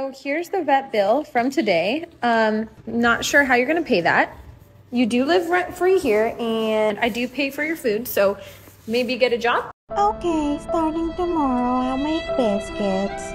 So here's the vet bill from today. Not sure how you're gonna pay that. You do live rent-free here, and I do pay for your food, so maybe get a job? Okay, starting tomorrow, I'll make biscuits.